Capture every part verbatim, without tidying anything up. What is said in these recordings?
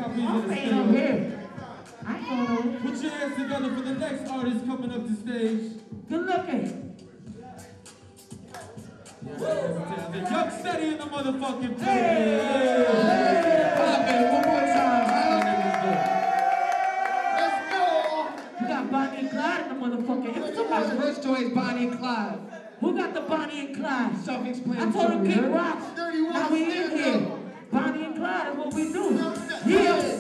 y'all please I'm understand. staying over here. I ain't going over. Put your hands together for the next artist coming up to stage. Good looking. Yeah, the Young Steady in the motherfucking place. Hey! Hey! Pop it one more time, Let's go! You got Bonnie and Clyde in the motherfucking. If somebody, huh? First choice, Bonnie and Clyde. who got the Bonnie and Clyde? Self-explanatory. I told him King huh? Rocks. Now we in here. Bonnie and Clyde is what we do. Yeah.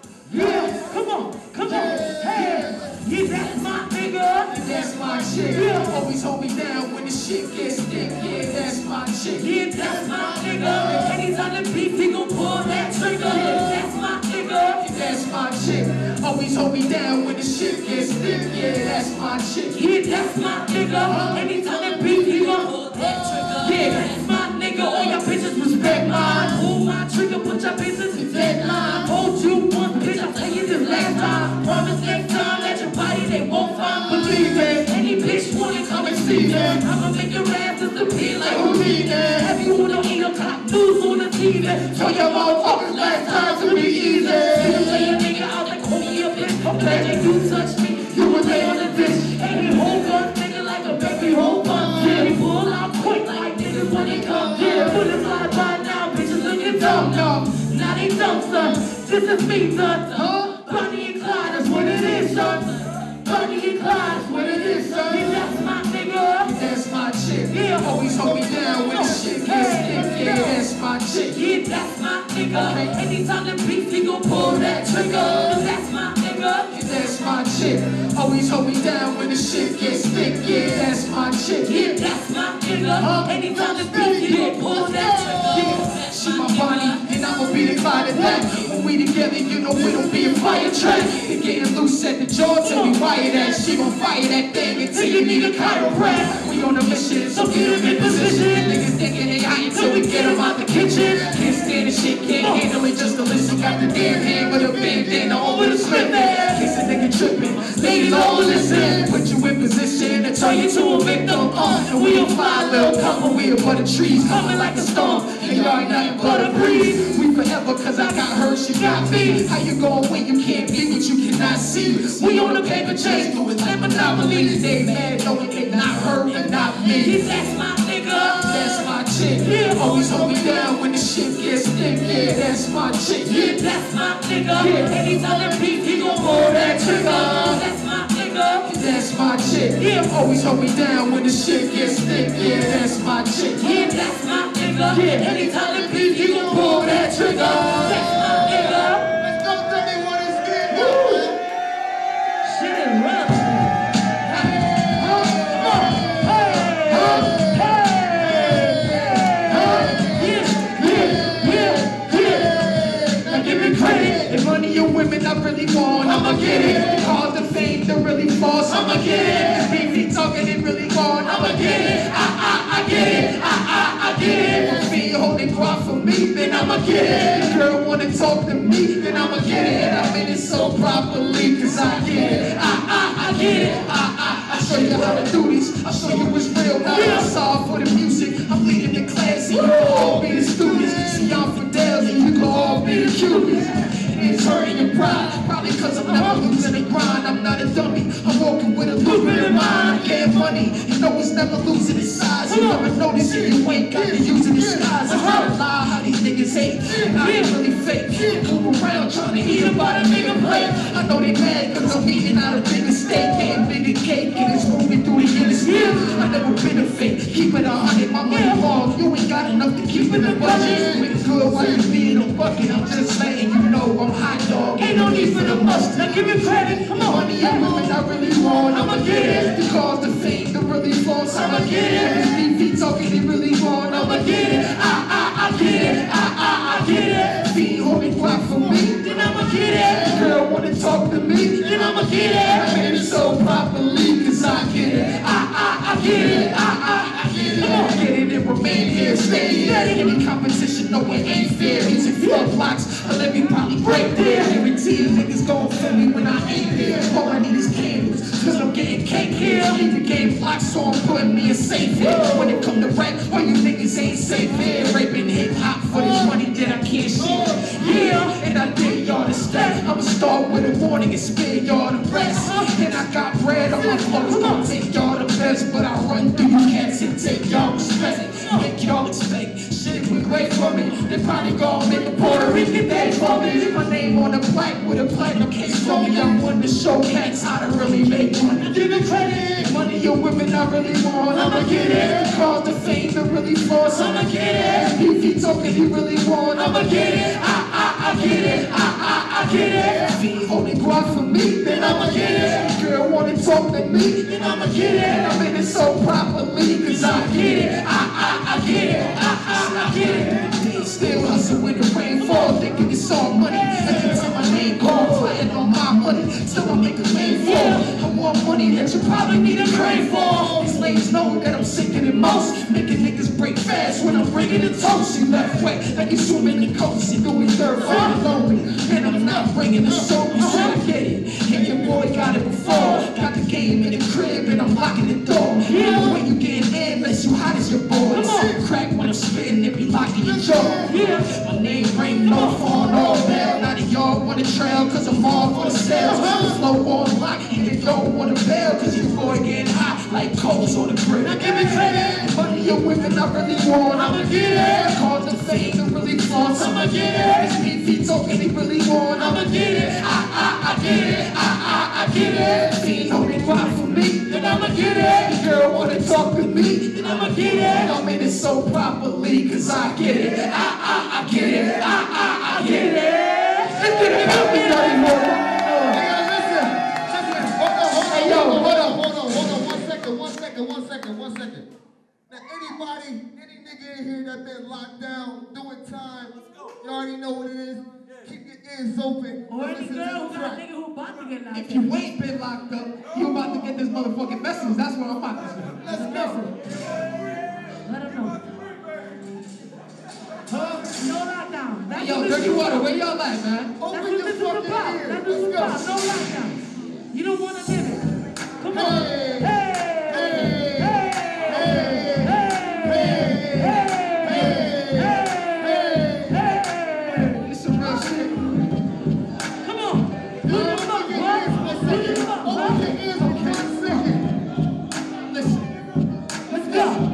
Yeah. Come on. Come on. Hey. Yeah, that's my nigga. That's my chick. Yeah. Always hold me down when the shit gets thick. Yeah, that's my chick. Yeah, that's my nigga. And he's on the beat, he gon' pull that trigger. That's my nigga. That's my chick. Always hold me down when the shit gets thick. Yeah, that's my chick. Yeah, that's my nigga. And he's on the beat, he gon' pull that trigger. Yeah, that's my nigga. All y'all bitches respect mine. Pull my trigger, put your business in deadline. Hold you one bitch, I'll tell you this last time. Promise next time that your body they won't find. Believe it. Any bitch wanna come and see that. I'ma make your ass disappear like Houdini. Have you wanna eat a cop news on the T V? Tell your motherfuckers last time to be easy. You lay a nigga out like hold me a bitch. Imagine you touch me, you would lay on the bitch. And he hold gun nigga like a baby hold gun. Yeah, he pull out quick like niggas when they come. Yeah, put it fly by now, bitches looking dumb, dumb. Now they dumb, son. This is me, son. Huh? Bonnie and Clyde, that's what it is, son. Bonnie and Clyde, that's what it is, son. Yeah, that's my nigga. That's my chick. Yeah. Always hold me down when the shit gets thick. Yeah, that's my chick. Yeah, that's my nigga. Okay. Anytime the beat, he gon' pull that trigger. That's my nigga. That's my chick. Always hold me down when the shit gets thick. Yeah, that's my chick. Yeah, that's my nigga. Huh? Anytime the beat, he gon' pull that trigger. Yeah, she my Bonnie, and I'ma be the Clyde of that. When we together, you know it'll be a fire track. They getting loose at the jaw till we wire that. She gon' fire that thing until you need a chiropractor. We on a mission, so get them in position. Niggas thinking they hot until we get them out the kitchen. Can't stand the shit, can't handle it, just to listen. Got the damn hand with a bandana over the slip there. Case a nigga tripping, ladies all listen. Put you in position and turn you to a victim. Uh, and we a fly little couple, we above the trees, coming like a storm. And y'all ain't nothing but a breeze. We forever cause I got her, she got me. How you going when you can't be what you cannot see? We on the paper chase, doing that monopoly. They mad knowing they not her and not me. Yeah, that's my nigga. That's my chick. Yeah. Always hold me down when the shit gets thick. Yeah, that's my chick. Yeah, that's my nigga. Yeah. Anytime the beat, he gon' pull that trigger. That's my nigga. That's my chick. Yeah. Always hold me down when the shit gets thick. Yeah, that's my chick. Yeah, that's my nigga. Yeah. Anytime the beat, he gon' pull that trigger. That's my nigga. Let's go, Steady, what is good? Shit is rough. If money or women I really want, I'ma get it. Cause the fame to really false, I'ma get it. If people talking it really want, I'ma get it. I, I, I get it. I, I, I get it. If me holding guap for me, then I'ma get it. If girl wanna talk to me, then I'ma get it. And I mean it so properly, cause I get it. I, I, I get it. I, I, I show you how to do this. I show you what's real. Now I'm solved for the music. I'm leading the class, and you can all be the students. See, I'm Fidel, and you can all be the Cubans. It's hurting your pride, probably cause I'm never losing the grind. I'm not a dummy, I'm walking with a lucrative mind. Yeah, money, you know it's never losing its size. You never notice it, you ain't got to use it disguise. It's not a lie how these niggas hate, and I ain't really fake. Move around trying to eat about a nigga plate. I know they mad cause I'm eating out a bigger steak. Getting bigger cake, and it's moving through the interstate. I never been a fake, keep it a hundred, my money long. You ain't got enough to keep in the budget. Make good while you being a bucket, I'm just letting you know I'm hot dog. Ain't no need for the must. Now give me credit. Come on. Money and women I really want. I'ma get it. Because the fame to really false. I'ma get it. This beef he talking he really want. I'ma get it. I I I get it. I I I get it. Feet holding guap for me. Then I'ma get it. Girl wanna talk to me. Then I'ma get it. I made it so properly cause I get it. I I I get it. I I I get it. Come on, get it and remain here. Stay here. Any competition, no it ain't fair. Music flood blocks. I let me probably break there. Guarantee you niggas gon' feel me when I ain't here. All I need is candles, cause I'm getting cake here. Keep the game locked, so I'm putting me a safe here. When it come to rap, all you niggas ain't safe here. Raping hip hop for this money that I can't share. Yeah, and I dare y'all wanna stay. I'ma start with a warning and spare y'all the rest. And I got bread on my clothes, gonna take y'all the best. But I run through you cats and take y'all respect. Make y'all expect shit we great for me. They probably gon' make a Puerto Rican day for me. My name on the plaque with a platinum case for me. I want to show cats how to really make money. Give me credit. Money your women I really want, I'ma get it. Cause the fame to really force, I'ma get it. If he talking he really want, I'ma get it. I, I, I get it. I, I, I get it. If he holding guap for me, then I'ma get it. Girl wanna talk to me, then I'ma get it. And I'm in it so properly, cause I get it. I, I, I get it. I, I, I get it. They still hustle when the rain fall, thinking it's all money. Every time my name call, flying on my money. Still I make a lane fall. I want money that you probably need a crane for. These ladies know that I'm sicker than most. Making niggas break fast when I'm bringing the toast. You left wet like you swimming in coast. You doing third foot lonely, and I'm not bringing the soap. You said I get it, and your boy got it before. Got the game in the crib, and I'm locking the door. Yeah. When you get in, unless you hot as your boy. Crack when I'm spitting, it be locking your jaw. Yeah. My name ring no phone, all bell. Now that y'all wanna trail, cause I'm all for the sales. The flow on lock, and you don't wanna bail, cause your boy getting hot like coals on the grill. Now give me credit. Money your women I really want, I'ma get it. Cause the fame to really flaunt, I'ma get it. It's me feet talking he really want, I'ma get it. I, I, I get it. I, I, I get it. If he holding guap for me, then I'ma get it. The girl wanna talk to me, then I'ma get it. And I'm in it so properly, cause I get it. I, I, I get it. I, I, I get it. It's gonna help me anymore. Hey, yo, hold on, hold on, hold on, one second, one second, one second, one second. Now, anybody, any nigga in here that been locked down, doing time, you already know what it is. Keep your ears open. Or any girl who got a nigga who about to get locked If you ain't been locked up, you about to get this motherfucking message. That's what I'm about to say. Let's go. Let him know. Huh? No lockdown. That's Hey, yo, what Dirty this is Water, about. where y'all at, man? That's Open what your this is fucking about. ears. That's what this is about. Let's No go. lockdown. You don't want to live it. Come on. Hey. Hey. Hey. Hey. Hey. Hey. Hey. Hey. It's some real shit. Come on. Put them up, what? Put them up, Open huh? your ears for one second. Listen. Let's go.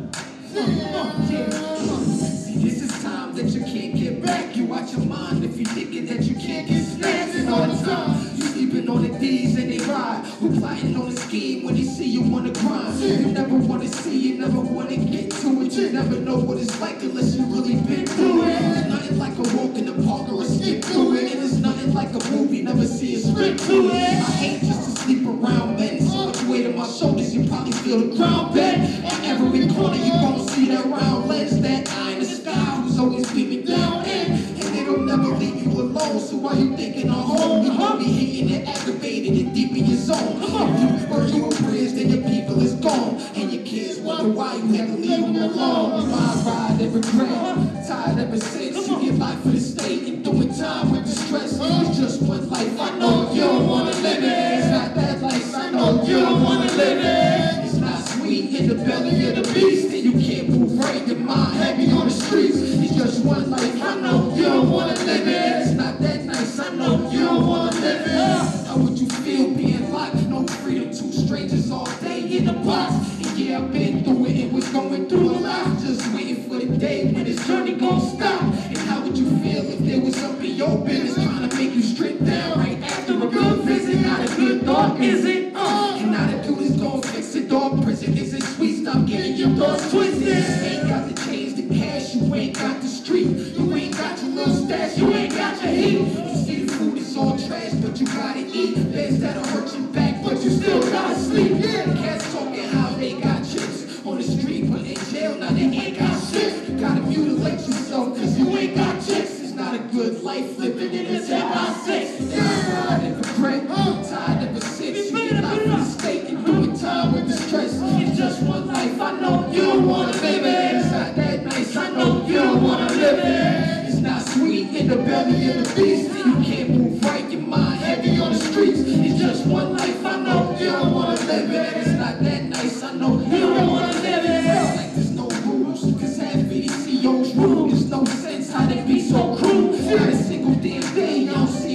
See, this is time that you can't get back. You watch your mind if you thinking that you can't get snatched. And all the time, you sleeping on the D's and they ride. Who plotting on a scheme when they see you on the grind. You never wanna see, you never wanna get to it. You never know what it's like unless you really been through it. It's nothing like a walk in the park or a skip through it. And it's nothing like a movie, never see a script to it. I hate just to sleep around men. So much weight on my shoulders, you probably feel the ground bend. In every corner you gon' see that round lens, that eye in the sky who's always beaming down in. And it'll never leave you alone, so why you thinking of home? You gon' be hating and aggravated and deep in your zone. If you were you a bridge, then your people is gone. And your kids wonder why you had to leave them alone. Ride, ride, and regret. Tired ever since you get life for the state and doing time with distress. It's just one life, I know you don't wanna live it. It's not that life, I know you don't wanna live it. It's not sweet in the belly of the beast, and you can't move right, your mind heavy on the streets. It's just one life, I know you don't wanna live it. It's not that nice, I know you don't wanna live it. How would you feel being locked? No freedom, two strangers all day in the box. And yeah, I've been through it and was going through a lot. Just waiting for the day when this journey gon' stop. And how would you feel if there was something in your business trying to make you strip down right after a good visit? Not a good thought, is it? Uh, and now the dude is gon' fix it, dog. Prison isn't sweet, stop getting your thoughts twisted. Ain't got the change, the cash, you ain't got the street. You ain't got your little stash, you ain't got your heat. You see the food is all trash, but you gotta eat. Beds that'll hurt your back, but you still gotta sleep. Yeah, cats talking how they got chicks on the street, but in jail now they ain't got shit. You gotta mutilate yourself, cause you ain't got chicks. It's not a good life living in a ten by six. Yeah, I never regret, tired ever since. You get out of the state and doing time with the stress. It's just one life, I know you don't wanna live it. It's not that nice, I know you don't wanna live it. It's not sweet in the belly of the beast. You can't move right, your mind heavy on the streets. It's just one life, I know you don't wanna live it. It's not that nice, I know you don't wanna live it. Like there's no rules, cause half V D C Os rule. There's no sense how they be so cruel. Not a single damn day, you don't see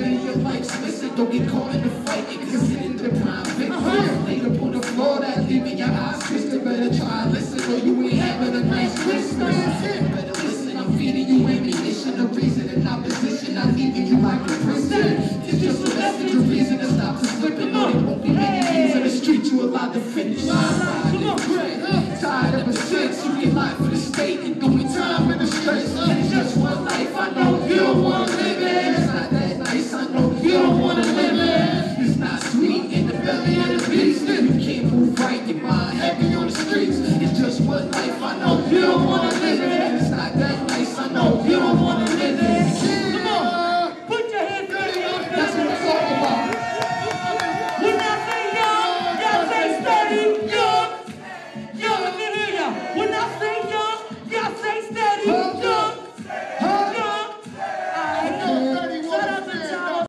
living your life, so listen, don't get caught in the fight. You're sitting the prime victim. Laid up on the floor, that leaving your eyes twisted. Better try and listen, or you ain't having a nice Christmas. Better listen, I'm feeding you ammunition, the reason in opposition, I'm leaving you like a prison. It's just a lesson, the reason to stop the slipping. No, it won't be many years in the street, you allowed to finish.